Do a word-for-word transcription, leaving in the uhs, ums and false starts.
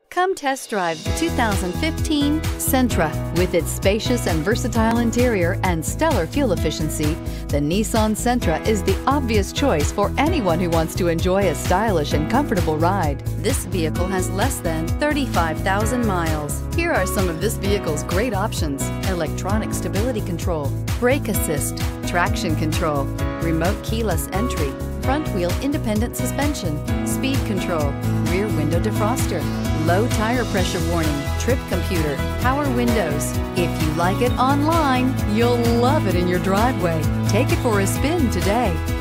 Come test drive the two thousand fifteen Sentra. With its spacious and versatile interior and stellar fuel efficiency, the Nissan Sentra is the obvious choice for anyone who wants to enjoy a stylish and comfortable ride. This vehicle has less than thirty-five thousand miles. Here are some of this vehicle's great options: electronic stability control, brake assist, traction control, remote keyless entry, front wheel independent suspension, speed control, rear window defroster, low tire pressure warning, trip computer, power windows. If you like it online, you'll love it in your driveway. Take it for a spin today.